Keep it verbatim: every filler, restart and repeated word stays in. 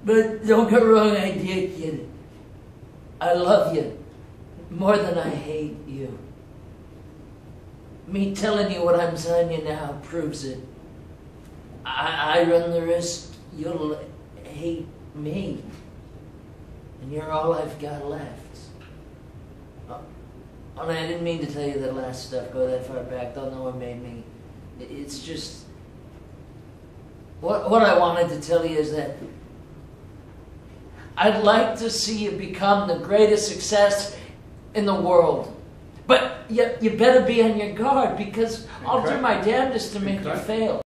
But don't get wrong idea, kid. I love you more than I hate you. Me telling you what I'm telling you now proves it. I, I run the risk you'll hate me. And you're all I've got left. Oh, and I didn't mean to tell you that last stuff, go that far back. Don't know what made me. It's just... What, what I wanted to tell you is that I'd like to see you become the greatest success in the world. But you, you better be on your guard, because I'll do my damnedest to make you fail.